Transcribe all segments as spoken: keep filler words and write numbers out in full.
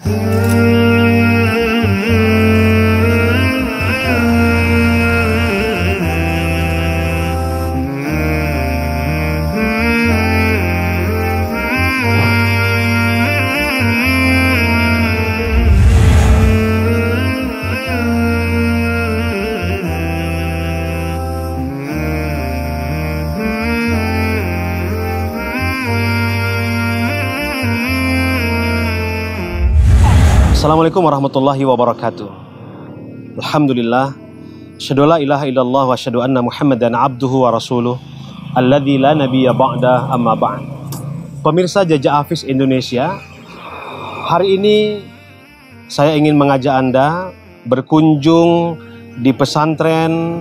Assalamualaikum warahmatullahi wabarakatuh. Alhamdulillah, asyhadu la ilaha illallah wa asyhadu anna Muhammadan abduhu wa rasuluh alladzi la nabiyya ba'da amma ba'd. Pemirsa Jejak Hafiz Indonesia, hari ini saya ingin mengajak Anda berkunjung di pesantren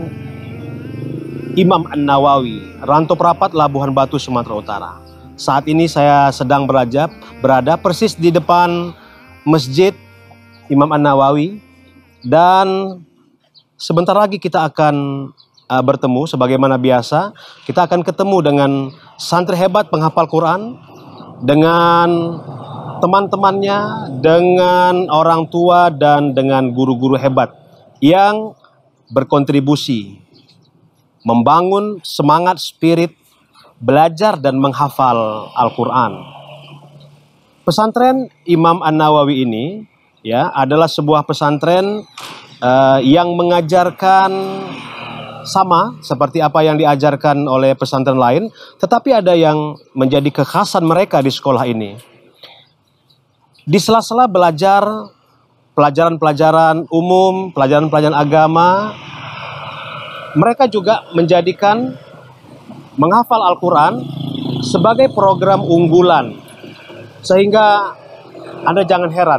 Imam An-Nawawi, Rantau Prapat, Labuhan Batu, Sumatera Utara. Saat ini saya sedang berada, berada persis di depan Masjid Imam An-Nawawi, dan sebentar lagi kita akan uh, bertemu sebagaimana biasa. Kita akan ketemu dengan santri hebat penghafal Quran, dengan teman-temannya, dengan orang tua, dan dengan guru-guru hebat yang berkontribusi membangun semangat spirit belajar dan menghafal Al-Quran. Pesantren Imam An-Nawawi ini ya adalah sebuah pesantren uh, yang mengajarkan sama seperti apa yang diajarkan oleh pesantren lain, tetapi ada yang menjadi kekhasan mereka di sekolah ini. Di sela-sela belajar pelajaran-pelajaran umum, pelajaran-pelajaran agama, mereka juga menjadikan menghafal Al-Quran sebagai program unggulan, sehingga Anda jangan heran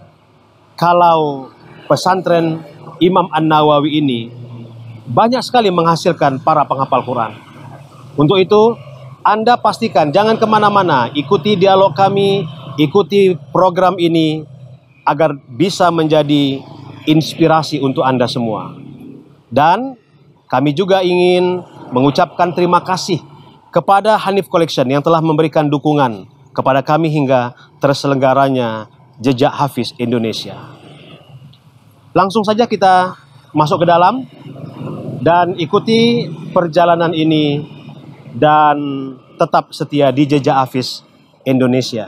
kalau pesantren Imam An-Nawawi ini banyak sekali menghasilkan para penghafal Quran. Untuk itu, Anda pastikan jangan kemana-mana, ikuti dialog kami, ikuti program ini agar bisa menjadi inspirasi untuk Anda semua. Dan kami juga ingin mengucapkan terima kasih kepada Hanif Collection yang telah memberikan dukungan kepada kami hingga terselenggaranya Jejak Hafiz Indonesia. Langsung saja kita masuk ke dalam dan ikuti perjalanan ini dan tetap setia di Jejak Hafiz Indonesia.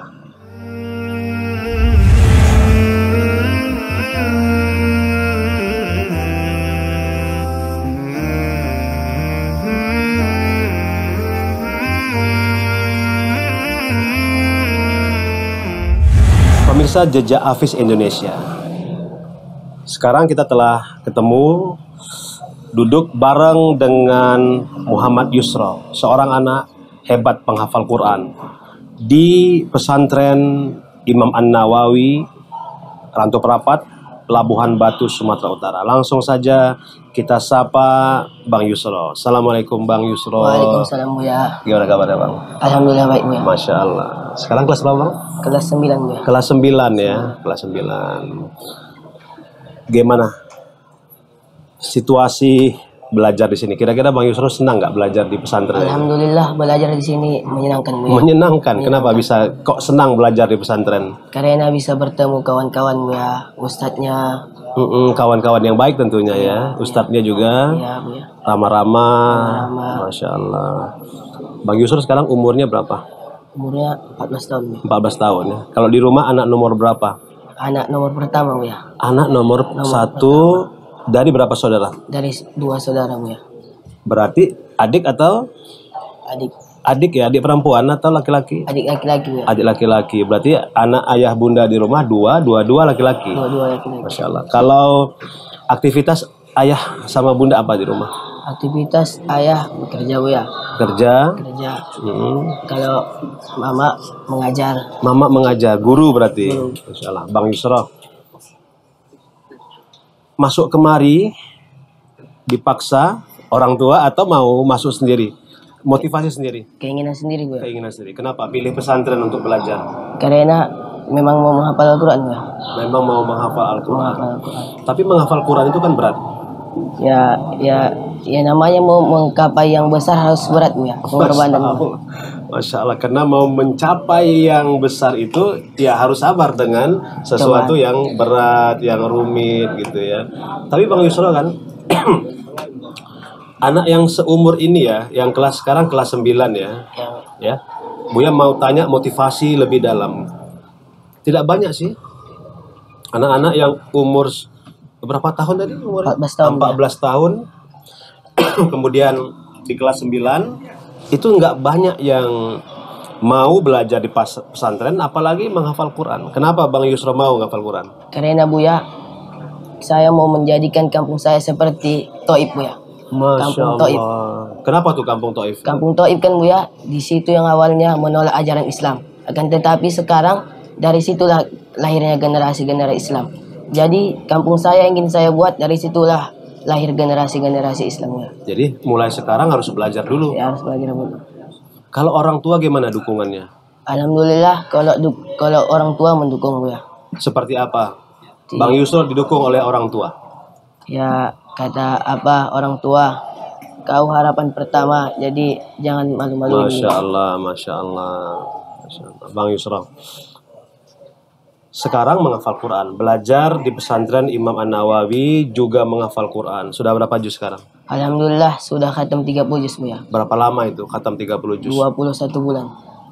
Pemirsa Jejak Hafiz Indonesia, sekarang kita telah ketemu duduk bareng dengan Muhammad Yusra, seorang anak hebat penghafal Quran di pesantren Imam An-Nawawi, Rantau Prapat, Labuhan Batu, Sumatera Utara. Langsung saja kita sapa Bang Yusra. Assalamualaikum Bang Yusra. Waalaikumsalam Buya. Gimana kabarnya Bang? Alhamdulillah baik Buya. Masya Allah. Sekarang kelas berapa Bang? Kelas sembilan Buya. Kelas sembilan ya, kelas sembilan. Gimana situasi belajar di sini? Kira-kira Bang Yusra senang nggak belajar di pesantren? Alhamdulillah belajar di sini menyenangkan Buya. Menyenangkan. Kenapa bisa kok senang belajar di pesantren? Karena bisa bertemu kawan-kawan Buya, ustadznya. Kawan-kawan yang baik tentunya ya, ustadznya juga Iya Buya. ramah-ramah. Masya Allah. Bang Yusra sekarang umurnya berapa? Umurnya empat belas tahun Buya. empat belas tahun ya. Kalau di rumah anak nomor berapa? Anak nomor pertama Buya. Anak nomor, nomor satu pertama. Dari berapa saudara? Dari dua saudara Buya. Berarti adik atau? Adik. Adik ya, adik perempuan atau laki-laki? Adik laki-laki Buya. Adik laki-laki. Berarti anak ayah bunda di rumah dua, dua-dua laki-laki. Dua-dua laki-laki. Masya Allah. Kalau aktivitas ayah sama bunda apa di rumah? Aktivitas ayah bekerja Buya. Kerja. Kerja. Hmm. Kalau mama mengajar. Mama mengajar, guru berarti. Guru. Masya Allah. Bang Yusra, masuk kemari dipaksa orang tua atau mau masuk sendiri? Motivasi sendiri? Keinginan sendiri Buya. Keinginan sendiri. Kenapa pilih pesantren untuk belajar? Karena memang mau menghafal Al-Quran Buya. Memang mau menghafal Al-Quran. Menghafal Al-Quran. Tapi menghafal Quran itu kan berat. Ya, ya, ya namanya mau menggapai yang besar harus berat Buya. Pengorbanan. Masya Allah, karena mau mencapai yang besar itu ya harus sabar dengan sesuatu Coba. yang berat, yang rumit gitu ya. Tapi Bang Yusro kan anak yang seumur ini ya, yang kelas sekarang kelas sembilan ya, Yang ya. Buya mau tanya motivasi lebih dalam. Tidak banyak sih anak-anak yang umur s- berapa tahun tadi umurnya? empat belas tahun, empat belas tahun. Kemudian di kelas sembilan itu nggak banyak yang mau belajar di pas- pesantren apalagi menghafal Quran. Kenapa Bang Yusro mau menghafal Quran? karena Buya, saya mau menjadikan kampung saya seperti Toib Buya. Masya Kampung Toib. Allah. Kenapa tuh Kampung Taif? Kampung Toib kan Buya, di situ yang awalnya menolak ajaran Islam. Akan tetapi sekarang dari situlah lahirnya generasi-generasi Islam. Jadi kampung saya yang ingin saya buat dari situlah lahir generasi-generasi Islam Buya. Jadi mulai sekarang harus belajar dulu. Ya harus belajar dulu. Kalau orang tua gimana dukungannya? Alhamdulillah kalau du- kalau orang tua mendukung Buya. Seperti apa? Di- Bang Yusro didukung oleh orang tua. Ya kata apa orang tua, kau harapan pertama, jadi jangan malu-maluin. Masya Allah, Masya Allah, Masya Allah. Bang Yusro sekarang menghafal Quran, belajar di pesantren Imam An-Nawawi juga menghafal Quran. Sudah berapa juz sekarang? Alhamdulillah sudah khatam tiga puluh juz Buya. Berapa lama itu khatam tiga puluh juz? dua puluh satu bulan.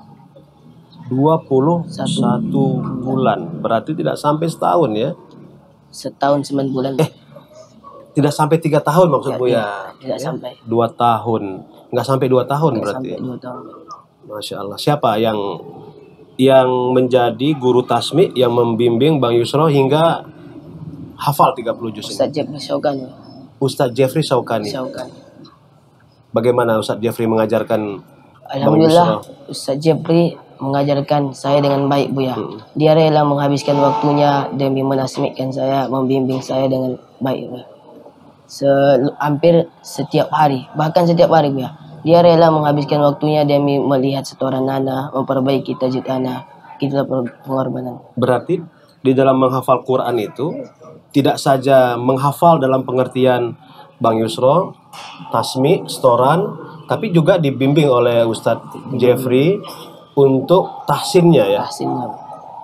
dua puluh satu bulan. Berarti tidak sampai setahun ya? Setahun sembilan bulan. Eh, Tidak sampai tiga tahun maksud Ya, Bu ya, ya? tidak sampai. Dua tahun. Nggak sampai dua tahun Tidak berarti. sampai dua tahun. Masya Allah. Siapa yang yang menjadi guru tasmi yang membimbing Bang Yusro hingga hafal tiga puluh juz ini? Ustaz Jeffrey Syaukan. Ustadz Jeffrey Saukani. Syaukan. Bagaimana Ustadz Jeffrey mengajarkan Bang Alhamdulillah Yusro? Ustaz Jeffrey mengajarkan saya dengan baik Buya. Hmm. Dia rela menghabiskan waktunya demi menasmikkan saya, membimbing saya dengan baik Buya. Se hampir setiap hari, bahkan setiap hari Buya. Dia rela menghabiskan waktunya demi melihat setoran anak, memperbaiki tajwid anak. Itulah pengorbanan. Berarti di dalam menghafal Quran itu tidak saja menghafal dalam pengertian Bang Yusro, tasmi, setoran, tapi juga dibimbing oleh Ustadz Jeffrey untuk tahsinnya ya. Tahsinnya.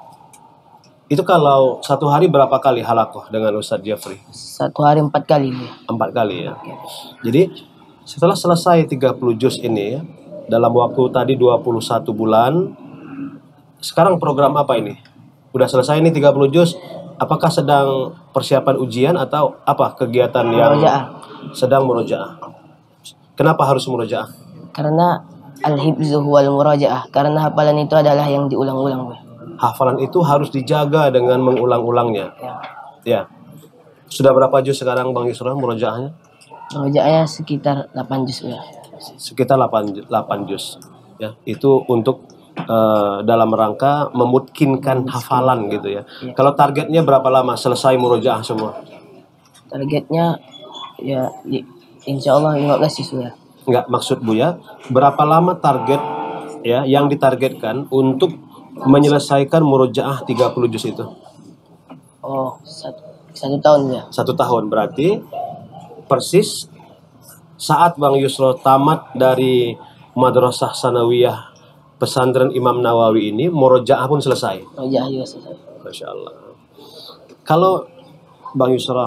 Itu kalau satu hari berapa kali halakoh dengan Ustadz Jeffrey? Satu hari empat kali Buya. Empat kali ya. Jadi setelah selesai tiga puluh juz ini ya, dalam waktu tadi dua puluh satu bulan, sekarang program apa ini? Udah selesai ini tiga puluh juz, apakah sedang persiapan ujian atau apa kegiatan yang Murojaah. sedang murojaah? Kenapa harus murojaah? Karena al-hibzu wal murajaah, karena hafalan itu adalah yang diulang-ulang Buya. Hafalan itu harus dijaga dengan mengulang-ulangnya. Ya. Ya. Sudah berapa juz sekarang Bang Yusra murojaahnya? Murojaahnya sekitar delapan juz Buya. Sekitar delapan, delapan juz. Ya, itu untuk eh, dalam rangka memungkinkan hafalan gitu ya. Ya. Kalau targetnya berapa lama selesai murojaah semua? Targetnya ya i- insya Allah lima belas juz Buya. Enggak, maksud Buya, berapa lama target ya yang ditargetkan untuk menyelesaikan murojaah tiga puluh juz itu? Oh, satu, satu tahun Buya. Satu tahun berarti persis saat Bang Yusro tamat dari Madrasah Sanawiyah Pesantren Imam Nawawi ini, murojaah pun selesai. Murojaah juga selesai. Masya Allah. Kalau Bang Yusro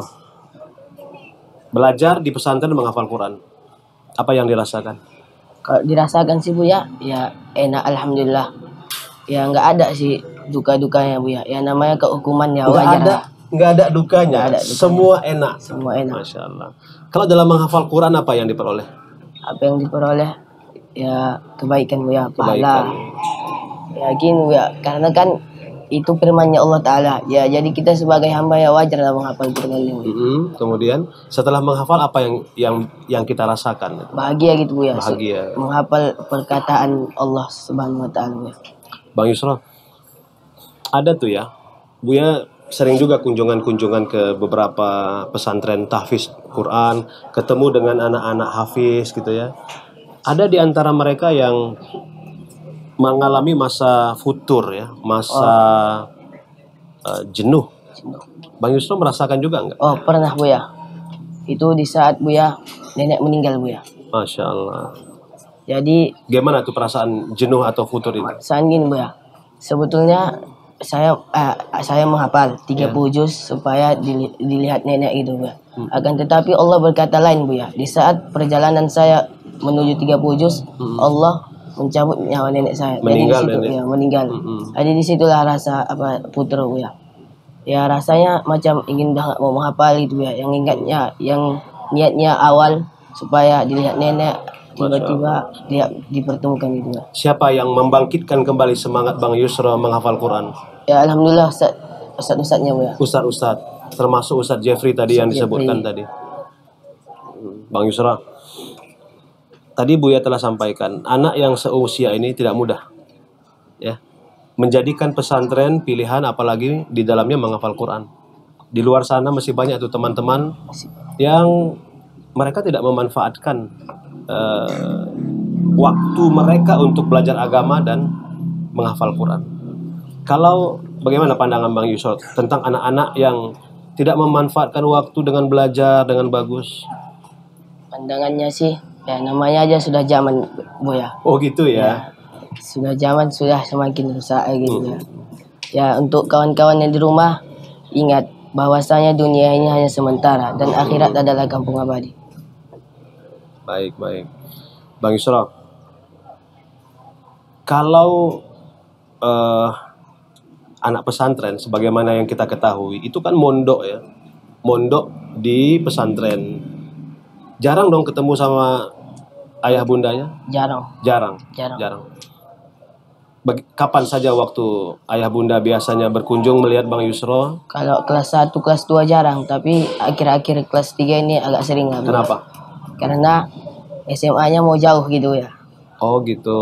belajar di pesantren menghafal Quran, apa yang dirasakan? Kalau dirasakan sih Buya, ya enak alhamdulillah. Ya nggak ada sih duka-dukanya Buya. Ya namanya kehukuman ya Nggak wajar. ada, nggak ada dukanya. Nggak ada dukanya. Semua enak. Semua enak. Masya Allah. Kalau dalam menghafal Quran apa yang diperoleh? Apa yang diperoleh ya kebaikan Buya, Kebaikan. pahala. Yakin Buya, karena kan itu firman-Nya Allah Ta'ala. Ya jadi kita sebagai hamba ya wajar lah menghafal Quran ini. Mm-mm. Kemudian setelah menghafal apa yang yang yang kita rasakan? Bahagia gitu Buya. Bahagia. Menghafal perkataan Allah Subhanahu wa taala Buya. Bang Yusro, ada tuh ya, Buya sering juga kunjungan-kunjungan ke beberapa pesantren tahfiz Quran, ketemu dengan anak-anak hafiz gitu ya. Ada di antara mereka yang mengalami masa futur ya, masa uh, jenuh. Bang Yusro merasakan juga nggak? Oh pernah Buya. Itu di saat Buya nenek meninggal Buya. Masya Allah. Jadi Gimana tuh perasaan jenuh atau futur itu? saat gini Bu ya, sebetulnya saya eh, saya menghafal tiga puluh juz supaya dili- dilihat nenek gitu Bu ya. Hmm. Akan tetapi Allah berkata lain Bu ya. Di saat perjalanan saya menuju tiga puluh juz, Hmm. Allah mencabut nyawa nenek saya. Meninggal Jadi di situ nenek. ya meninggal. Hmm. Jadi disitulah rasa apa putra Bu ya. Ya rasanya macam ingin udah nggak mau menghafal gitu ya. Yang ingatnya, yang niatnya awal supaya dilihat nenek, tiba-tiba dia dipertemukan gitu ya. Siapa yang membangkitkan kembali semangat Bang Yusro menghafal Quran? Ya alhamdulillah Ustaz, Ustaz-ustaznya Bu ya. Ustadz-ustadz, termasuk Ustadz Jeffrey tadi yang Ustadz disebutkan Jeffrey. tadi. Bang Yusro, tadi Buya telah sampaikan, anak yang seusia ini tidak mudah, ya, menjadikan pesantren pilihan, apalagi di dalamnya menghafal Quran. Di luar sana masih banyak tuh teman-teman yang mereka tidak memanfaatkan eh, waktu mereka untuk belajar agama dan menghafal Quran. Kalau bagaimana pandangan Bang Yusuf tentang anak-anak yang tidak memanfaatkan waktu dengan belajar dengan bagus? Pandangannya sih, ya namanya aja sudah zaman Bu ya. Oh gitu ya. Sudah zaman sudah semakin rusak gitu Hmm. ya. Ya untuk kawan-kawan yang di rumah, ingat bahwasanya dunia ini hanya sementara dan akhirat adalah kampung abadi. Baik, baik. Bang Yusuf, kalau eh, anak pesantren sebagaimana yang kita ketahui itu kan mondok ya, mondok di pesantren, jarang dong ketemu sama ayah bundanya. Jarang, Jarang, jarang. jarang. Bagi- kapan saja waktu ayah bunda biasanya berkunjung melihat Bang Yusro? Kalau kelas satu, kelas dua jarang, tapi akhir-akhir kelas tiga ini agak sering lah. Bu. Kenapa? Karena S M A-nya mau jauh gitu ya. Oh gitu.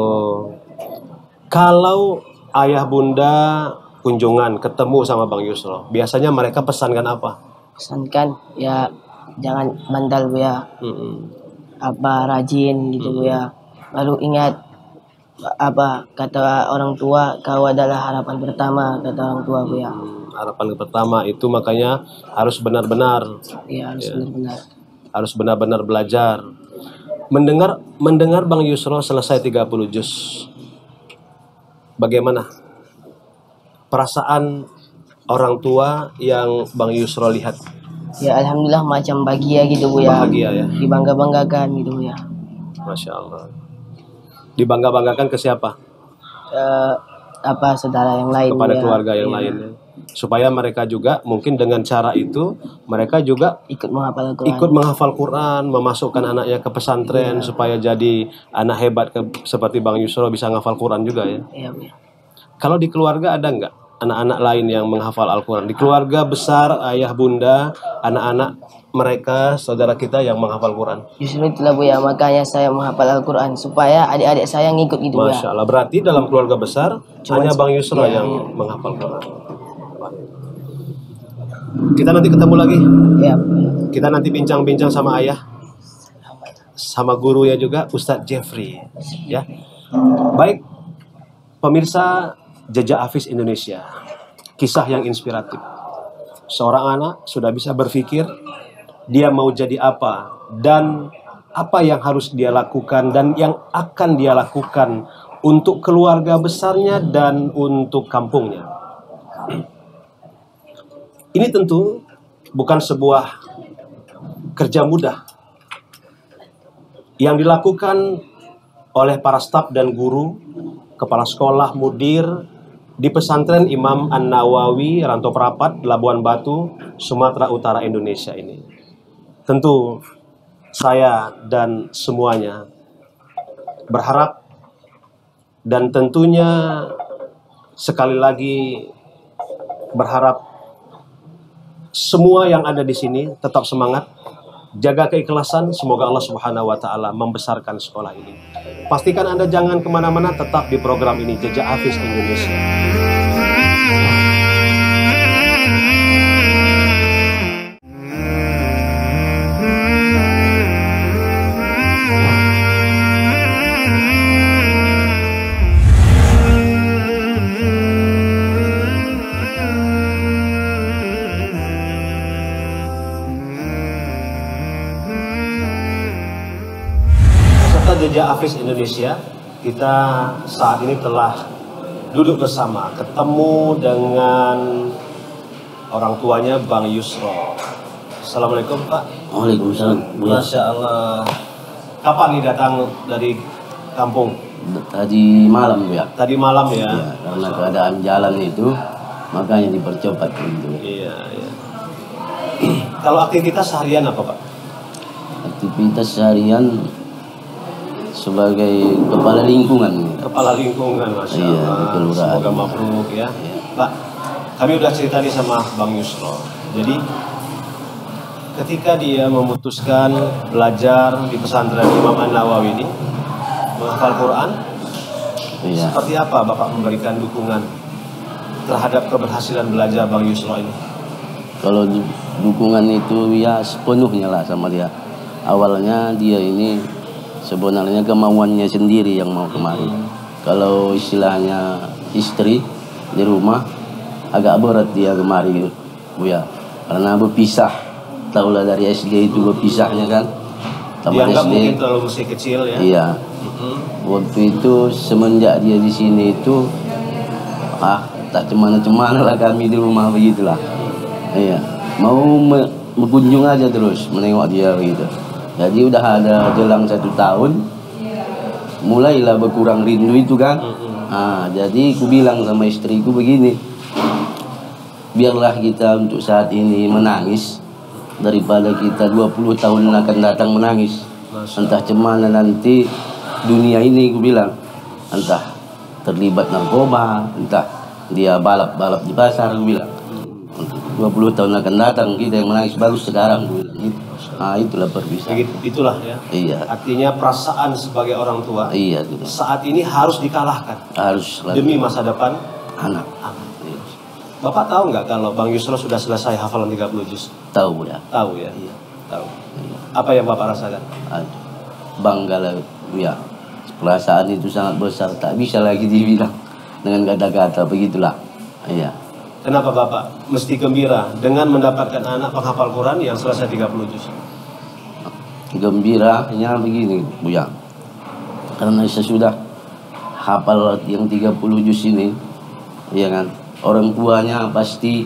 Kalau ayah bunda kunjungan ketemu sama Bang Yusro, biasanya mereka pesankan apa? Pesankan ya jangan bandal Bu ya. Mm-mm. Apa rajin gitu Bu ya. Lalu ingat apa kata orang tua, kau adalah harapan pertama kata orang tua Bu ya. Hmm, harapan pertama itu makanya harus benar-benar, Ya harus Ya. benar-benar. harus benar-benar belajar. Mendengar mendengar Bang Yusro selesai tiga puluh juz. Bagaimana perasaan orang tua yang Bang Yusro lihat? Ya alhamdulillah macam bahagia gitu Bu ya. Bahagia ya. Dibangga-banggakan gitu Bu ya. Masya Allah. Dibangga-banggakan ke siapa? Eh, apa saudara yang lain Kepada Bu ya. keluarga yang Ya. lainnya. Supaya mereka juga mungkin dengan cara itu mereka juga Ikut menghafal Al-Quran. ikut menghafal Quran, memasukkan anaknya ke pesantren supaya jadi anak hebat ke- seperti Bang Yusro bisa menghafal Quran juga ya. Iya Bu ya. Kalau di keluarga ada nggak anak-anak lain yang menghafal Al-Quran? Di keluarga besar, ayah, bunda, anak-anak mereka, saudara kita yang menghafal Quran. Justru itulah Bu ya, makanya saya menghafal Al-Quran supaya adik-adik saya ngikut gitu Bu ya. Masya Allah. Berarti dalam keluarga besar Cuma hanya se- Bang Yusro iya, yang iya. menghafal Quran. Kita nanti ketemu lagi. Ya, Bu ya. Kita nanti bincang-bincang sama ayah, sama gurunya juga, Ustadz Jeffrey. Ya, baik. Pemirsa Jejak Hafiz Indonesia, kisah yang inspiratif. Seorang anak sudah bisa berpikir dia mau jadi apa dan apa yang harus dia lakukan dan yang akan dia lakukan untuk keluarga besarnya dan untuk kampungnya. Ini tentu bukan sebuah kerja mudah yang dilakukan oleh para staf dan guru, kepala sekolah, mudir di pesantren Imam An-Nawawi, Rantau Prapat, Labuan Batu, Sumatera Utara, Indonesia ini. Tentu saya dan semuanya berharap dan tentunya sekali lagi berharap semua yang ada di sini tetap semangat, jaga keikhlasan, semoga Allah Subhanahu wa Ta'ala membesarkan sekolah ini. Pastikan Anda jangan kemana-mana, tetap di program ini, Jejak Hafiz Indonesia. Peserta Jejak Hafiz Indonesia, kita saat ini telah duduk bersama, ketemu dengan orang tuanya Bang Yusro. Assalamualaikum Pak. Waalaikumsalam. Masya Allah. Kapan nih datang dari kampung? Tadi malam ya. Tadi malam ya. Ya, karena keadaan jalan itu makanya dipercepat gitu. Iya, iya. Kalau aktivitas harian apa Pak? Aktivitas harian sebagai kepala lingkungan. Kepala lingkungan, Masya Iya, Allah. di kelurahan. Semoga mabruk ya. Iya. Pak, kami udah cerita nih sama Bang Yusro. Jadi ketika dia memutuskan belajar di pesantren Imam An-Nawawi ini menghafal Quran, Iya. seperti apa Bapak memberikan dukungan terhadap keberhasilan belajar Bang Yusro ini? Kalau du- dukungan itu ya sepenuhnya lah sama dia. Awalnya dia ini sebenarnya kemauannya sendiri yang mau kemari. Kalau istilahnya istri di rumah agak berat dia kemari Bu ya. Karena berpisah. Tahulah dari S D itu berpisahnya kan. Tamat Dianggap S D. mungkin terlalu masih kecil ya. Iya. Mm-mm. Waktu itu semenjak dia di sini itu ah tak cemana-cemana lah kami di rumah begitulah. Iya. Mau me- berkunjung aja terus menengok dia begitu. Jadi udah ada jelang satu tahun, mulailah berkurang rindu itu kan. Ah, jadi ku bilang sama istriku begini, biarlah kita untuk saat ini menangis daripada kita dua puluh tahun akan datang menangis. Entah cemana nanti dunia ini, ku bilang, entah terlibat narkoba, entah dia balap-balap di pasar, ku bilang. dua puluh tahun akan datang kita yang menangis baru sekarang, ku bilang gitu. Ah, itulah perpisahan. Begitu, itulah ya. Iya. Artinya perasaan sebagai orang tua Iya gitu. saat ini harus dikalahkan Harus demi masa depan anak. anak. Iya. Bapak tahu nggak kalau Bang Yusro sudah selesai hafalan tiga puluh juz? Tahu ya. Tahu ya? Iya. Tahu. Iya. Apa yang Bapak rasakan? Aduh, bangga lah ya. Perasaan itu sangat besar, tak bisa lagi dibilang dengan kata-kata begitulah. Iya. Kenapa Bapak mesti gembira dengan mendapatkan anak penghafal Quran yang selesai tiga puluh juz? Gembiranya begini, Buya. Karena sesudah hafal yang tiga puluh juz ini, ya kan, orang tuanya pasti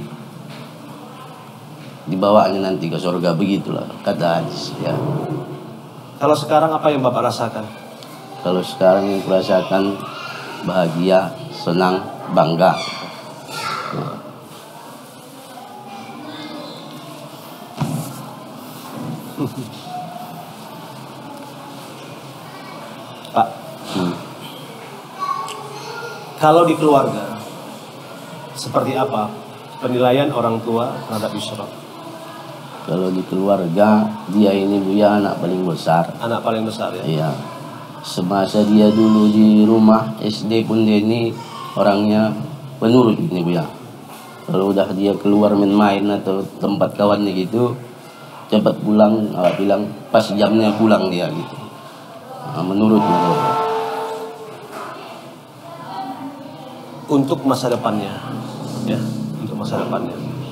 dibawanya nanti ke surga, begitulah kata hadis ya. Kalau sekarang apa yang Bapak rasakan? Kalau sekarang yang kurasakan bahagia, senang, bangga. Pak, Hmm. kalau di keluarga seperti apa penilaian orang tua terhadap Yusro? Kalau di keluarga dia ini Buya anak paling besar. Anak paling besar ya? Iya. Semasa dia dulu di rumah S D pun dia ini orangnya penurut ini Buya. Kalau udah dia keluar main-main atau tempat kawannya gitu, cepat pulang, awak bilang pas jamnya pulang dia gitu. Nah, menurut gitu. Untuk masa depannya, ya, untuk masa depannya.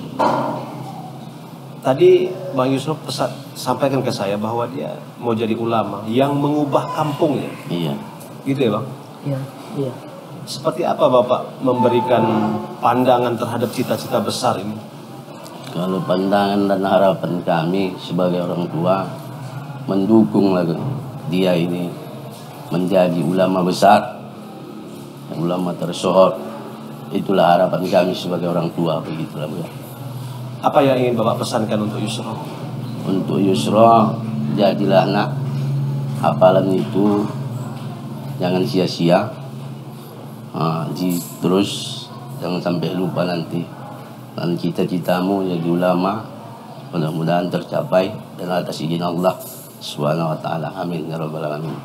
Tadi Bang Yusuf pesan, sampaikan ke saya bahwa dia mau jadi ulama yang mengubah kampungnya, Iya. gitu ya Bang? Iya, iya. Seperti apa Bapak memberikan pandangan terhadap cita-cita besar ini? Kalau pandangan dan harapan kami sebagai orang tua mendukung lagi dia ini menjadi ulama besar, ulama tersohor. Itulah harapan kami sebagai orang tua, begitulah Bu. Apa yang ingin Bapak pesankan untuk Yusro? Untuk Yusro, jadilah nak, hafalan itu jangan sia-sia. Nah, di, terus jangan sampai lupa nanti. Dan cita-citamu jadi ulama mudah-mudahan tercapai dan atas izin Allah Subhanahu wa taala. Amin ya rabbal alamin.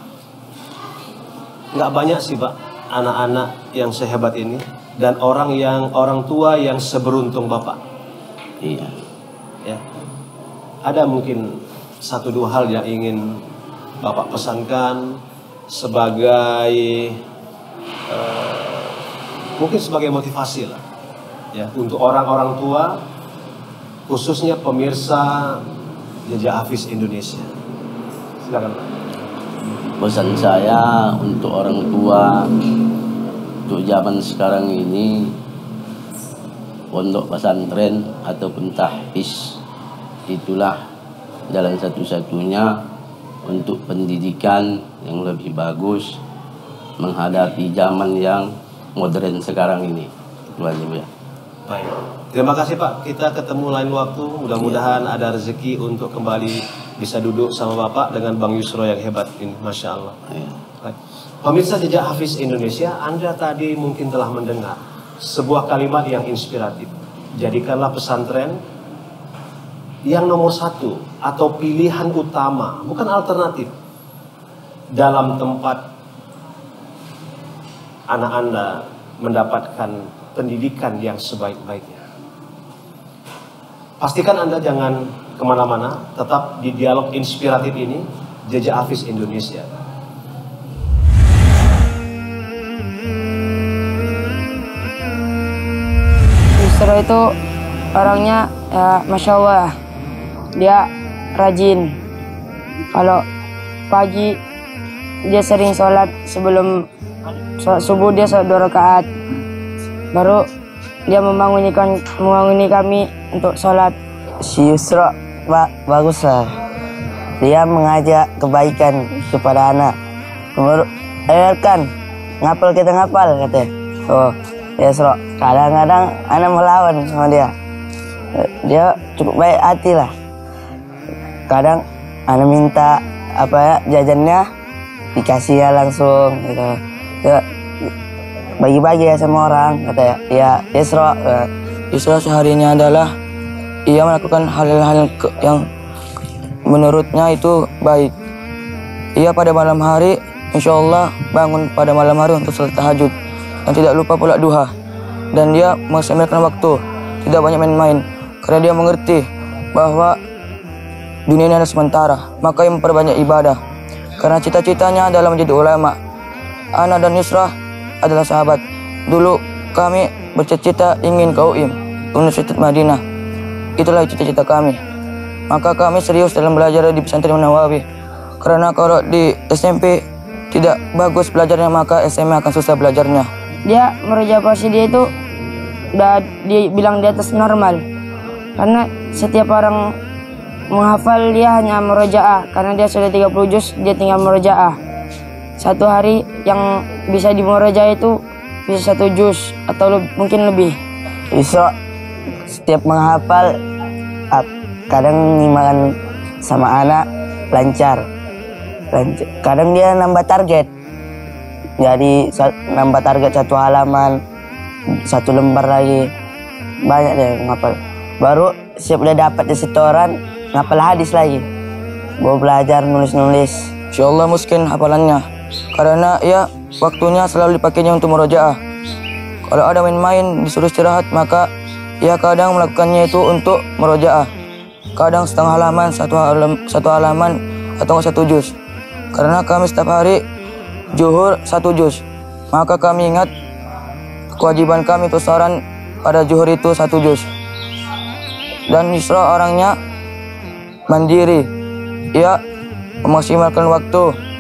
Nggak banyak sih Pak anak-anak yang sehebat ini dan orang yang orang tua yang seberuntung Bapak. Iya. Ya. Ada mungkin satu dua hal yang ingin Bapak pesankan sebagai uh, mungkin sebagai motivasi lah ya untuk orang-orang tua khususnya pemirsa Jejak Hafiz Indonesia. Silakan Pak. pesan saya untuk orang tua, untuk zaman sekarang ini, pondok pesantren ataupun tahfiz itulah jalan satu-satunya untuk pendidikan yang lebih bagus menghadapi zaman yang modern sekarang ini. Itu aja, Bu ya. Baik. Terima kasih Pak. Kita ketemu lain waktu. Mudah-mudahan ada rezeki untuk kembali bisa duduk sama Bapak dengan Bang Yusro yang hebat ini. Masya Allah. Ya. Baik. Pemirsa Jejak Hafiz Indonesia, Anda tadi mungkin telah mendengar sebuah kalimat yang inspiratif. Jadikanlah pesantren yang nomor satu atau pilihan utama, bukan alternatif, dalam tempat anak Anda mendapatkan pendidikan yang sebaik-baiknya. Pastikan Anda jangan kemana-mana, tetap di dialog inspiratif ini, Jejak Hafiz Indonesia. Yusro itu orangnya ya Masya Allah, dia rajin. Kalau pagi dia sering sholat sebelum sholat subuh, dia sholat dua rakaat. Baru dia membangunkan membanguni kami untuk sholat. Si Yusro ba bagus lah. Dia mengajak kebaikan kepada anak. Baru, ayo kan, ngapal kita ngapal katanya. Oh, Yusro. Kadang-kadang anak melawan sama dia. Dia cukup baik hati lah. Kadang anak minta apa ya jajannya, dikasih ya langsung gitu. Ya, bagi-bagi ya sama orang katanya. Ya Yusro. Yusro seharinya adalah ia melakukan hal-hal yang menurutnya itu baik. Ia pada malam hari insya Allah bangun pada malam hari untuk salat tahajud dan tidak lupa pula duha. Dan dia mengsemelkan waktu, tidak banyak main-main, karena dia mengerti bahwa dunia ini adalah sementara. Maka ia memperbanyak ibadah, karena cita-citanya adalah menjadi ulama. Ana dan Yusra adalah sahabat. Dulu kami bercita-cita ingin ke U I M, Universitas Madinah. Itulah cita-cita kami. Maka kami serius dalam belajar di pesantren Nawawi. Karena kalau di S M P tidak bagus belajarnya, maka S M A akan susah belajarnya. Dia meroja pasti dia itu udah dia bilang di atas normal. Karena setiap orang menghafal dia hanya merojaah. Karena dia sudah tiga puluh juz, dia tinggal merojaah. Satu hari yang bisa dimerojaah itu bisa satu juz atau le mungkin lebih. Yusro setiap menghafal, kadang ngimakan sama anak lancar. lancar. Kadang dia nambah target. Jadi nambah target satu halaman, satu lembar lagi. Banyak deh ngapal. Baru siap udah dapat di setoran, ngapal hadis lagi. Baru belajar nulis-nulis. Insya Allah miskin hafalannya, karena ya waktunya selalu dipakainya untuk murojaah. Kalau ada main-main disuruh istirahat, maka ia kadang melakukannya itu untuk murojaah. Kadang setengah halaman, satu, halam, satu halaman atau satu juz. Karena kami setiap hari zuhur satu juz, maka kami ingat kewajiban kami untuk saran pada zuhur itu satu juz. Dan Yusra orangnya mandiri, ia memaksimalkan waktu.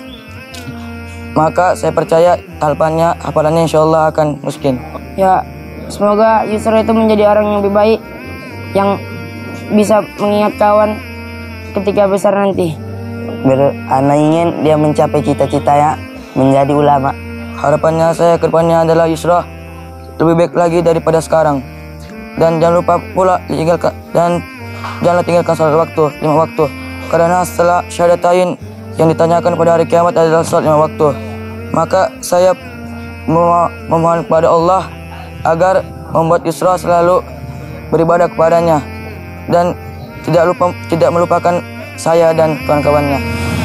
Maka saya percaya hafalannya, hafalannya insya Allah akan miskin. Ya, semoga Yusra itu menjadi orang yang lebih baik, yang bisa mengingat kawan ketika besar nanti. Ber anak ingin dia mencapai cita-citanya menjadi ulama. Harapannya saya ke depannya adalah Yusra lebih baik lagi daripada sekarang. Dan jangan lupa pula ditinggalkan, dan janganlah tinggalkan salat waktu, lima waktu. Karena setelah syahadatain yang ditanyakan pada hari kiamat adalah salat lima waktu. Maka saya memohon kepada Allah agar membuat Yusra selalu beribadah kepadanya dan tidak lupa tidak melupakan saya dan kawan-kawannya.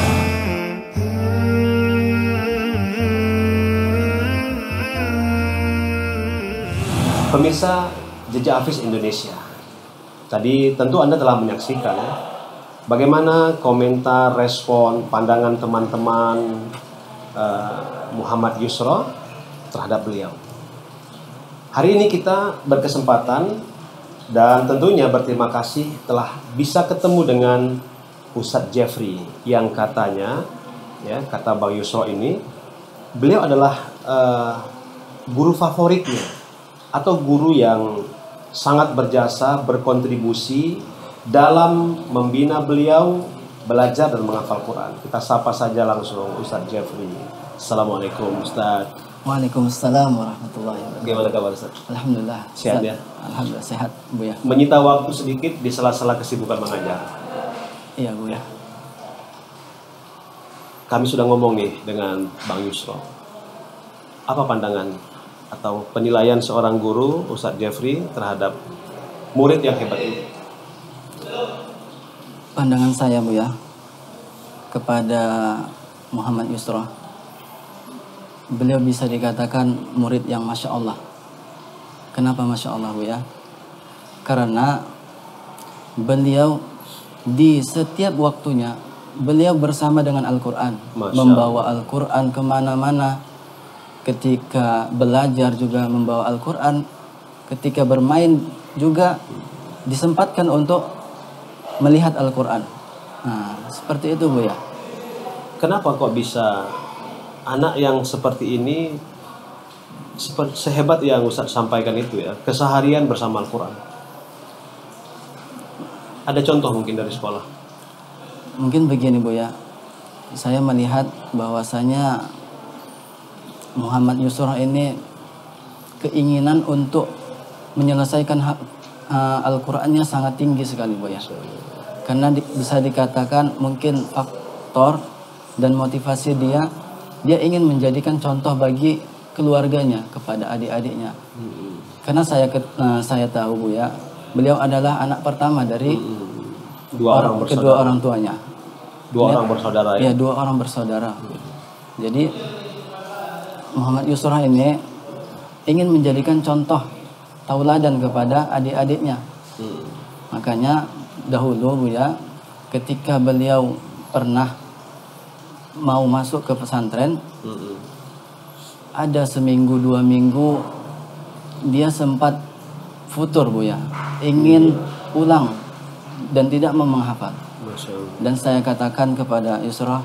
Pemirsa Jejak Hafiz Indonesia, tadi tentu Anda telah menyaksikan ya, bagaimana komentar, respon, pandangan teman-teman uh, Muhammad Yusro terhadap beliau. Hari ini kita berkesempatan dan tentunya berterima kasih telah bisa ketemu dengan Ustadz Jeffrey yang katanya ya kata Bang Yusro ini, beliau adalah uh, guru favoritnya atau guru yang sangat berjasa, berkontribusi dalam membina beliau belajar dan menghafal Quran. Kita sapa saja langsung Ustadz Jeffrey. Assalamualaikum Ustadz. Waalaikumsalam warahmatullahi wabarakatuh. Bagaimana kabar Ustadz? Alhamdulillah. Sehat ya? Alhamdulillah sehat Buya. Menyita waktu sedikit di sela-sela kesibukan mengajar. Iya Buya. Kami sudah ngomong nih dengan Bang Yusro. Apa pandangan atau penilaian seorang guru Ustadz Jeffrey terhadap murid yang hebat ini? Pandangan saya Buya kepada Muhammad Yusro, beliau bisa dikatakan murid yang Masya Allah. Kenapa Masya Allah Buya? Karena beliau di setiap waktunya beliau bersama dengan Al-Quran, membawa Al-Quran kemana-mana. Ketika belajar juga membawa Al-Quran, ketika bermain juga disempatkan untuk melihat Al-Quran. Nah, seperti itu Bu ya. Kenapa kok bisa anak yang seperti ini seperti, sehebat yang Ustaz sampaikan itu ya, keseharian bersama Al-Quran? Ada contoh mungkin dari sekolah? Mungkin begini Bu ya, saya melihat bahwasanya Muhammad Yusro ini keinginan untuk menyelesaikan uh, Al-Qurannya sangat tinggi sekali Bu ya. Karena di, bisa dikatakan mungkin faktor dan motivasi dia, dia ingin menjadikan contoh bagi keluarganya kepada adik-adiknya. Hmm. Karena saya uh, saya tahu Bu ya, beliau adalah anak pertama dari hmm. dua orang, orang kedua orang tuanya. Dua ya, orang bersaudara ya? Ya, dua orang bersaudara. Hmm. Jadi Muhammad Yusro ini ingin menjadikan contoh tauladan kepada adik-adiknya. Hmm. Makanya dahulu Bu ya, ketika beliau pernah mau masuk ke pesantren, hmm. ada seminggu dua minggu dia sempat futur Bu ya, ingin pulang dan tidak mau menghafal. Dan saya katakan kepada Yusro,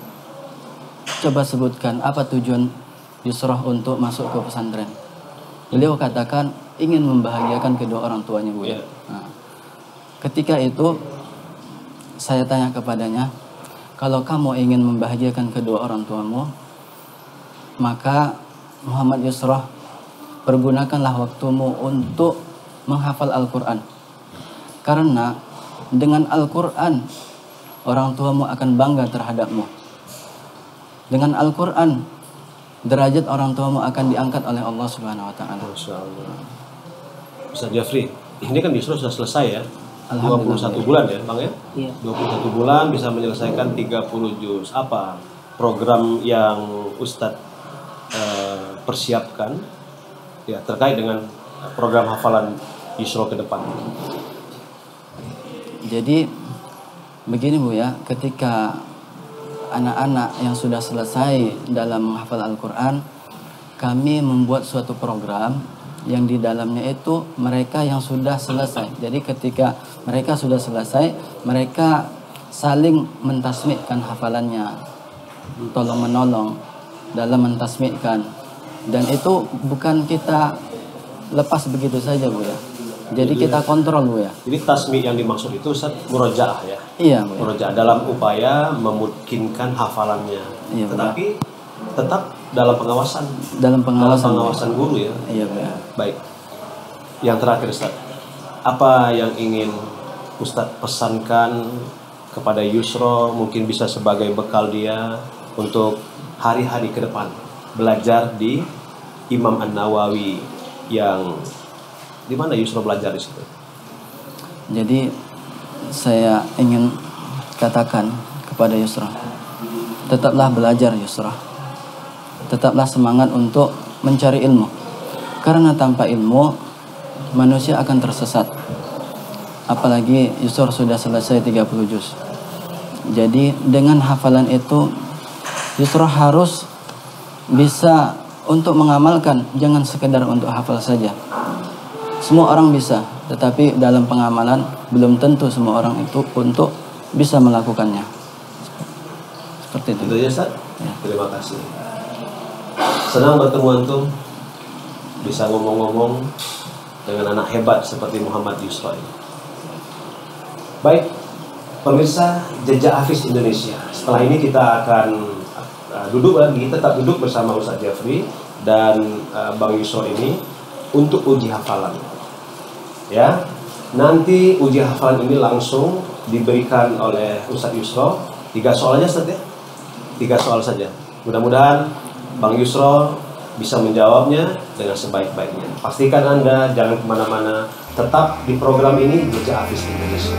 coba sebutkan apa tujuan Yusro untuk masuk ke pesantren. Beliau katakan ingin membahagiakan kedua orang tuanya Bu ya. Nah, ketika itu saya tanya kepadanya, kalau kamu ingin membahagiakan kedua orang tuamu, maka Muhammad Yusro, pergunakanlah waktumu untuk menghafal Al-Quran. Karena dengan Al-Quran orang tuamu akan bangga terhadapmu. Dengan Al-Quran derajat orang tuamu akan diangkat oleh Allah Subhanahu wa taala. Masyaallah. Ustaz Jeffrey, ini kan Yusro sudah selesai ya. dua puluh satu bulan ya, Bang ya? Iya. dua puluh satu bulan bisa menyelesaikan tiga puluh juz. Apa program yang Ustadz eh, persiapkan ya terkait dengan program hafalan Yusro ke depan? Jadi begini Bu ya, ketika anak-anak yang sudah selesai dalam menghafal Al-Quran, kami membuat suatu program yang di dalamnya itu mereka yang sudah selesai. Jadi ketika mereka sudah selesai, mereka saling mentasmikkan hafalannya, tolong menolong dalam mentasmikkan. Dan itu bukan kita lepas begitu saja Bu ya. Jadi, Jadi kita kontrol Bu ya. Jadi tasmik yang dimaksud itu Ustaz murojaah ya? Iya Bu ya. Murojaah dalam upaya memungkinkan hafalannya. Iya, tetapi Bu. Tetap dalam pengawasan. Dalam pengawasan, dalam pengawasan guru ya. Iya Bu ya. Baik. Yang terakhir Ustaz, apa yang ingin Ustaz pesankan kepada Yusro, mungkin bisa sebagai bekal dia untuk hari-hari ke depan belajar di Imam An-Nawawi yang di mana Yusro belajar di situ? Jadi saya ingin katakan kepada Yusro, tetaplah belajar Yusro, tetaplah semangat untuk mencari ilmu, karena tanpa ilmu manusia akan tersesat. Apalagi Yusro sudah selesai tiga puluh juz. Jadi dengan hafalan itu Yusro harus bisa untuk mengamalkan, jangan sekedar untuk hafal saja. Semua orang bisa, tetapi dalam pengamalan belum tentu semua orang itu untuk bisa melakukannya. Seperti seperti itu. Itu aja Ustaz? Ya. Terima kasih. Senang bertemu antum, bisa ngomong-ngomong dengan anak hebat seperti Muhammad Yusra ini. Baik, pemirsa Jejak Hafiz Indonesia. Setelah ini kita akan uh, duduk lagi, tetap duduk bersama Ustaz Jafri dan uh, Bang Yusra ini untuk uji hafalan. Ya, nanti uji hafalan ini langsung diberikan oleh Ustaz Yusra. Tiga soal aja Ustaz ya. Tiga soal saja. Mudah-mudahan Bang Yusra bisa menjawabnya dengan sebaik-baiknya. Pastikan Anda jangan kemana-mana, tetap di program ini Jejak Hafiz Indonesia.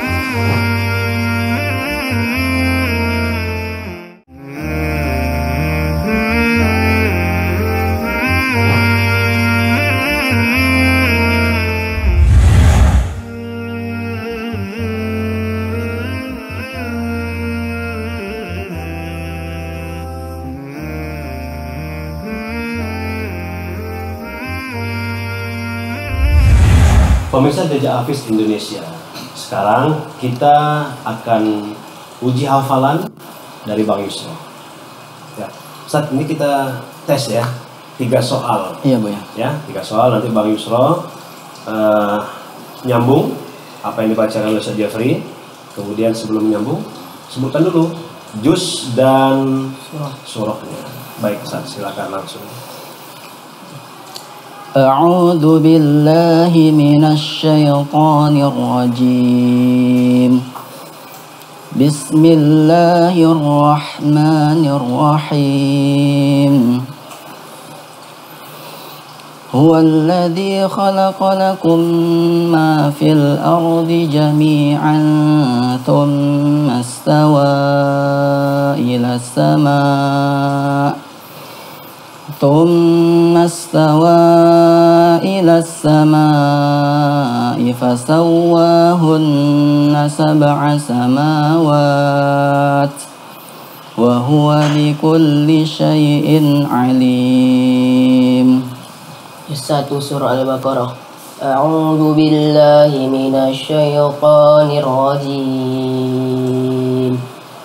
Pemirsa Jejak Hafiz Indonesia, sekarang kita akan uji hafalan dari Bang Yusra. Ya, Ustaz, ini kita tes ya, tiga soal. Iya Bu ya. Ya, tiga soal. Nanti Bang Yusra uh, nyambung apa yang dibacakan oleh Ustaz Jafri. Kemudian sebelum nyambung, sebutkan dulu juz dan surahnya. Baik, Ustaz, silakan langsung. أعوذ بالله من الشيطان الرجيم بسم الله الرحمن الرحيم هو الذي خلق لكم ما في الأرض جميعا ثم استوى إلى السماء ثم استوى إلى السماء فسواهن سبع سماوات وهو بكل شيء عليم. Satu surah Al-Baqarah. A'udzu billahi minasy syaithanir rajim.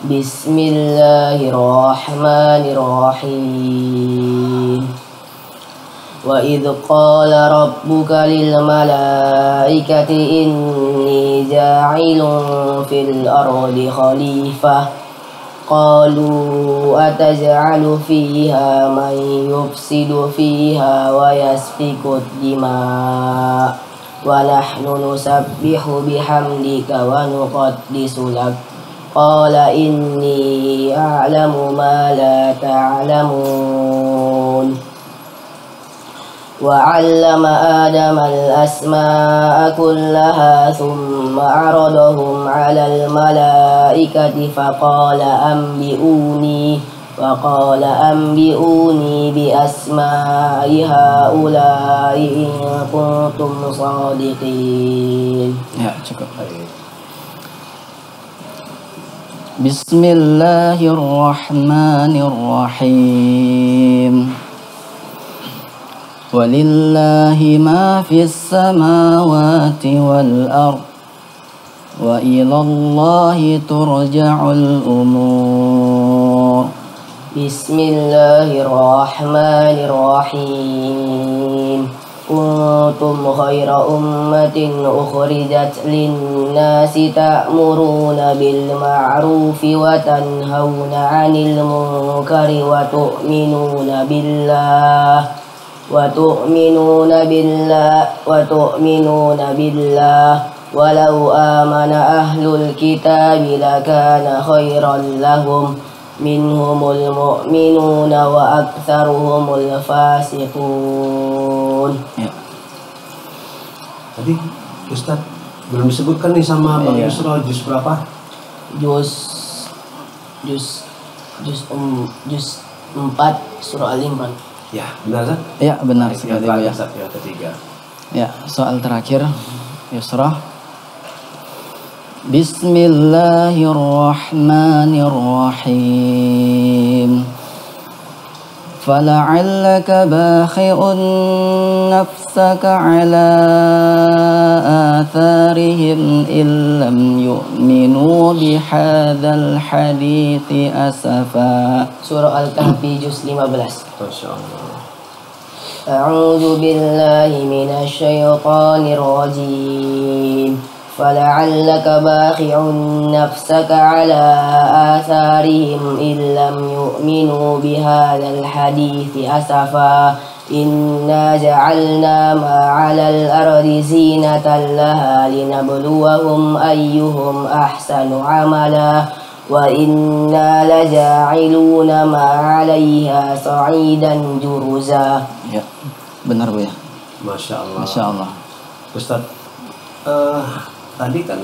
Bismillahirrahmanirrahim. Wa idh qala rabbuka lil malaikati inni ja'ilun fil ardi khalifah qalu ataj'alu fiha man yufsidu fiha wa yasfiku dima wa nahnu nusabbihu bihamdika wa nuqaddisu lak qala inni a'lamu ma la ta'lamun wa 'allama adama al-asma'a kullaha thumma 'aradahum 'alal malaikati faqala anbi'uni wa qala anbi'uni bi asma'i ha'ula'i in kuntum shadiqin. Ya, cukup. Bismillahirrahmanirrahim. Walillahi ma fis samawati wal ard wa ilallahi turja'ul umur. Bismillahirrahmanirrahim. Kuntum khaira ummatin ukhrijat linnasi ta'muruna bil ma'rufi wa tanhauna 'anil munkari wa tu'minuna billah wa tu'minuna billah wa tu'minuna billah walau amana ahlul kitabi lakana khairan lahum minhumul mu'minuna wa aktsaruhumul fasiqun. Ya. Tadi Ustaz belum disebutkan nih sama Bang Iya. Yusra juz berapa? Juz juz juz um, juz empat surah Al-Imran. Ya, benar Ustaz? Ya, benar Yang sekali Bu terakhir, ya. Ustaz, yang ketiga. Ya, soal terakhir Yusra. Bismillahirrahmanirrahim. فلعلك باخع نفسك على آثارهم إن لم يؤمنوا بهذا الحديث أسفا. Surah Al-Kahfi juz lima belas. Masya Allah. أعوذ بالله من الشيطان الرجيم فلعلك باخع نفسك على آثارهم إن لم يؤمنوا بهذا الحديث أسفا إنا جعلنا ما على الأرض زينة لها لنبلوهم أيهم أحسن عملا وإنا لجاعلون ما عليها صعيدا جرزا. Ya, benar Bu ya. Masya Allah. Masya Allah. Ustaz, uh, tadi kan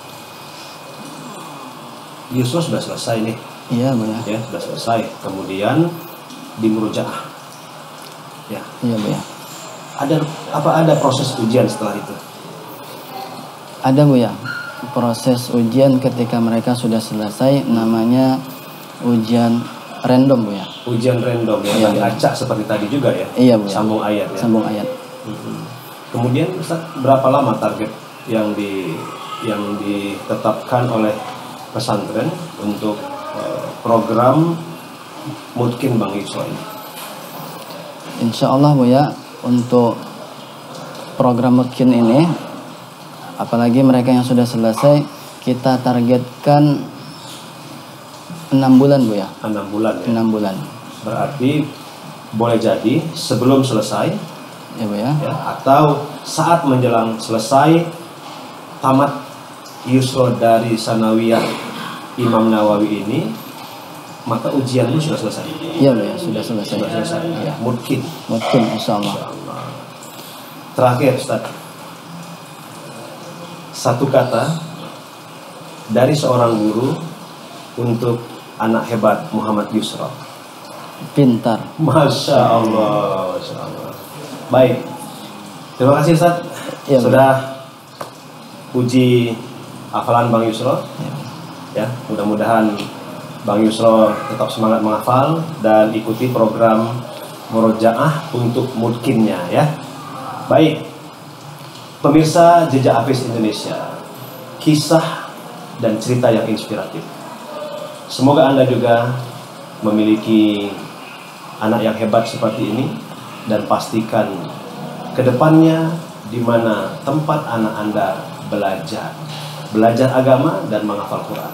Yusuf sudah selesai nih. Iya Bu ya. Ya, sudah selesai. Kemudian di murojaah. Ya. Iya Bu ya. Ada apa ada proses ujian setelah itu? Ada Bu ya. Proses ujian ketika mereka sudah selesai namanya ujian random Bu ya. Ujian random ya, Iya, tadi Bu. acak seperti tadi juga ya. Iya Bu ya. Sambung ayat ya. Sambung ayat. Mhm. Kemudian Ustaz, berapa lama target yang di yang ditetapkan oleh pesantren untuk uh, program Mutkin Bang Yusra ini? Insya Allah Bu ya, untuk program Mutkin ini, apalagi mereka yang sudah selesai, kita targetkan enam bulan Bu ya. enam bulan ya. enam bulan. Berarti boleh jadi sebelum selesai Ya Bu ya. ya, atau saat menjelang selesai tamat Yusra dari Sanawiyah Imam Nawawi ini, maka ujianmu sudah selesai. Iya Bu ya, sudah selesai. Sudah selesai. Ya. Mungkin. Mutkin insya Allah. Insyaallah. Terakhir Ustaz, satu kata dari seorang guru untuk anak hebat Muhammad Yusra. Pintar. Masya Allah, Masya Allah. Baik, terima kasih Ustaz. Ya, Sudah uji hafalan Bang Yusra. Ya, mudah-mudahan Bang Yusra tetap semangat menghafal dan ikuti program murojaah untuk mutkinnya ya. Baik, pemirsa Jejak Hafiz Indonesia, kisah dan cerita yang inspiratif. Semoga Anda juga memiliki anak yang hebat seperti ini, dan pastikan kedepannya di mana tempat anak Anda belajar, belajar agama dan menghafal Quran.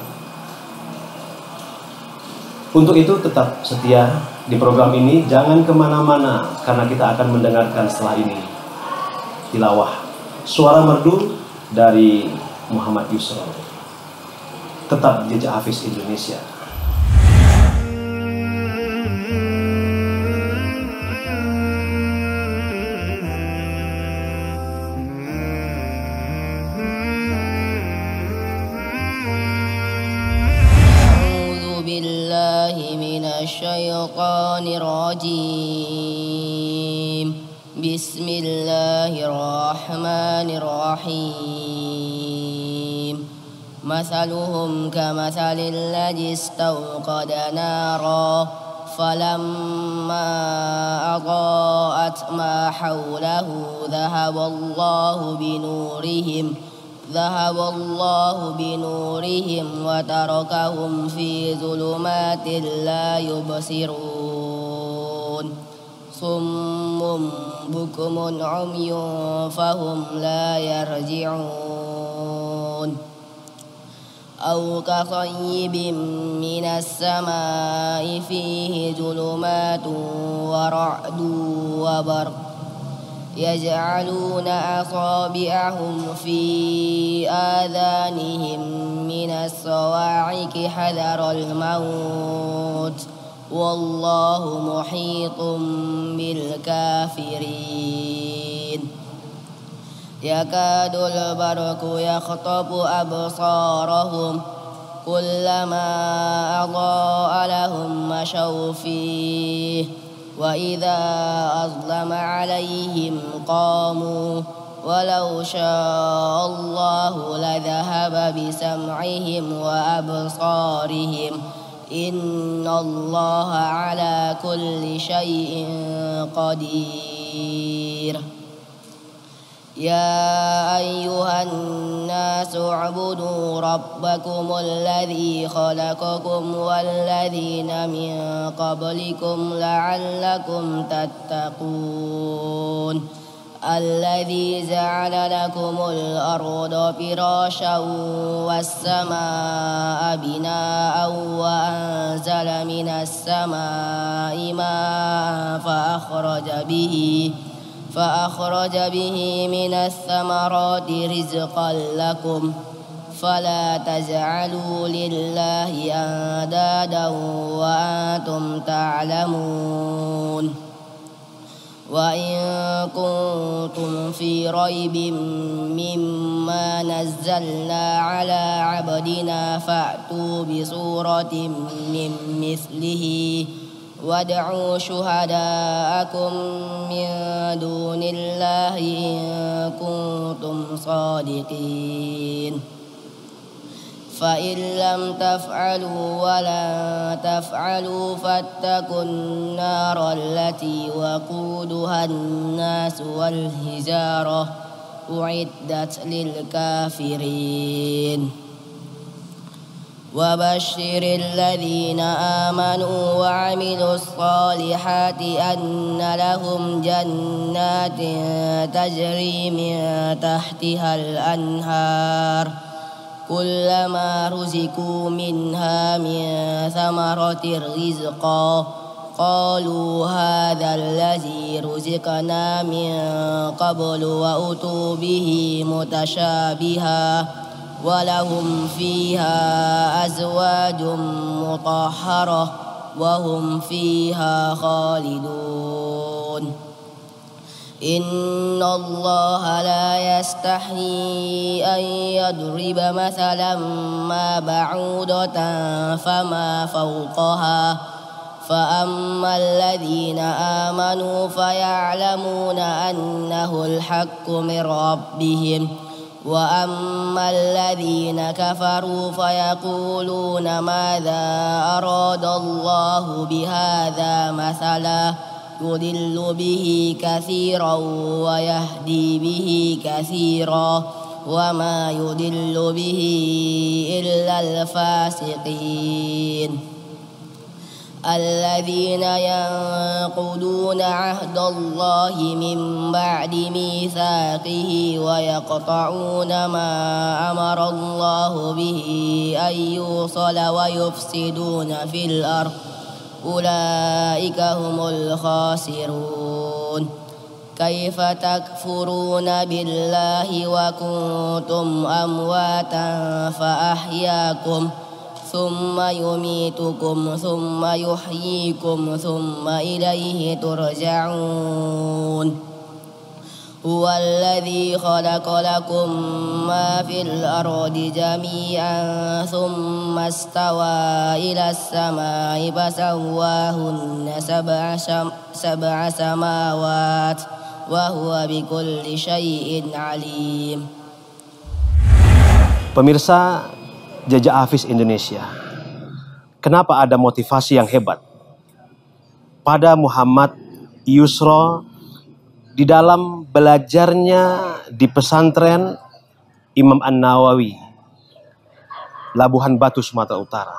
Untuk itu tetap setia di program ini, jangan kemana-mana karena kita akan mendengarkan setelah ini tilawah suara merdu dari Muhammad Yusra. Tetap Jejak Hafiz Indonesia. Bismillahirrahmanirrahim. Bismillahirrahmanirrahim. Masaluhum kamathalil ladzi istawqada nara falamma adaa'at ma hawlahu dhahaballahu binurihim ذهب الله بنورهم وتركهم في ظلمات لا يبصرون صم بكم عمي فهم لا يرجعون أو كصيب من السماء فيه ظلمات ورعد وبرق يجعلون أصابعهم في آذانهم من الصواعق حذر الموت والله محيط بالكافرين يكاد البرق يخطف أبصارهم كلما أضاء لهم مشوا فيه وإذا أظلم عليهم قاموا ولو شاء الله لذهب بسمعهم وأبصارهم Innallaha ala kulli syai'in qadir. Ya ayyuhan nasu ubudu rabbakumul ladzi khalaqakum wal ladzina min qablikum la'allakum tattaqun. Alladzi ja'ala lakumul arda firasyan was samaa'a binaa'an wa anzala minas samaa'i maa'an fa akhraja bihi فأخرج به من الثمرات رزقا لكم فلا تجعلوا لله أندادا وأنتم تعلمون. وإن كنتم في ريب مما نزلنا على عبدنا فأتوا بسورة من مثله وادعوا شهداءكم من دون الله إن كنتم صادقين. فإن لم تفعلوا ولن تفعلوا فاتقوا النار التي وقودها الناس والحجارة أعدت للكافرين. وبشر الذين آمنوا وعملوا الصالحات أن لهم جنات تجري من تحتها الأنهار كلما رزقوا منها من ثمرة رزقا قالوا هذا الذي رزقنا من قبل وأتوا به متشابها ولهم فيها أزواج مطهرة وهم فيها خالدون. إن الله لا يستحيي أن يضرب مثلا ما بعوضة فما فوقها فأما الذين آمنوا فيعلمون أنه الحق من ربهم وأما الذين كفروا فيقولون ماذا أراد الله بهذا مثلا يضل به كثيرا ويهدي به كثيرا وما يضل به إلا الفاسقين. الذين ينقضون عهد الله من بعد ميثاقه ويقطعون ما أمر الله به أن يوصل ويفسدون في الأرض أولئك هم الخاسرون. كيف تكفرون بالله وكنتم أمواتا فأحياكم ثم يميتكم ثم يحييكم ثم إليه ترجعون. هو الذي خلق لكم ما في الأرض جميعا ثم استوى إلى السماء فسواهن سبع, سبع سماوات وهو بكل شيء عليم. Pemirsa Jejak Hafiz Indonesia, kenapa ada motivasi yang hebat pada Muhammad Yusra di dalam belajarnya di pesantren Imam An-Nawawi, Labuhan Batu, Sumatera Utara?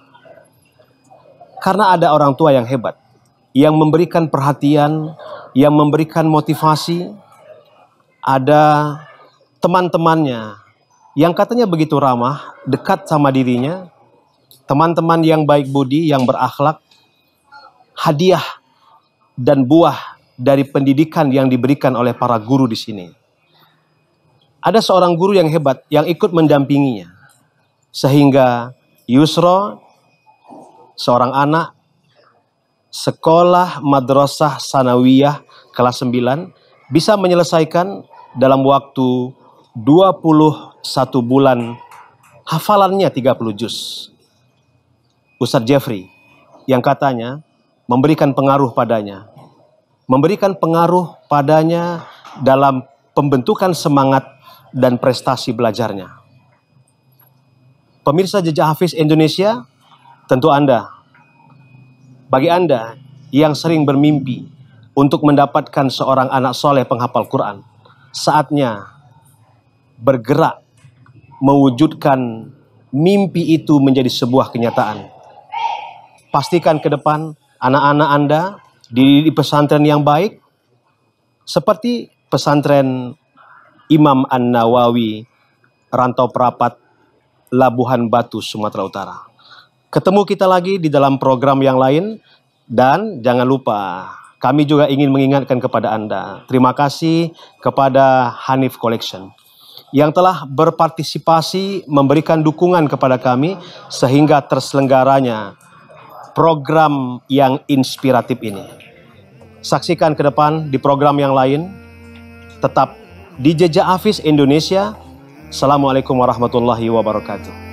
Karena ada orang tua yang hebat, yang memberikan perhatian, yang memberikan motivasi. Ada teman-temannya yang katanya begitu ramah, dekat sama dirinya, teman-teman yang baik budi, yang berakhlak. Hadiah dan buah dari pendidikan yang diberikan oleh para guru di sini. Ada seorang guru yang hebat yang ikut mendampinginya, sehingga Yusra, seorang anak sekolah madrasah sanawiyah kelas sembilan, bisa menyelesaikan dalam waktu dua puluh satu bulan hafalannya tiga puluh juz. Ustadz Jeffrey yang katanya memberikan pengaruh padanya, memberikan pengaruh padanya dalam pembentukan semangat dan prestasi belajarnya. Pemirsa Jejak Hafiz Indonesia, Tentu Anda, bagi Anda yang sering bermimpi untuk mendapatkan seorang anak soleh penghafal Quran, saatnya bergerak mewujudkan mimpi itu menjadi sebuah kenyataan. Pastikan ke depan anak-anak Anda dididik di pesantren yang baik, seperti pesantren Imam An-Nawawi, Rantau Perapat, Labuhan Batu, Sumatera Utara. Ketemu kita lagi di dalam program yang lain, dan jangan lupa kami juga ingin mengingatkan kepada Anda, terima kasih kepada Hanif Collection yang telah berpartisipasi memberikan dukungan kepada kami sehingga terselenggaranya program yang inspiratif ini. Saksikan ke depan di program yang lain. Tetap di Jejak Hafiz Indonesia. Assalamualaikum warahmatullahi wabarakatuh.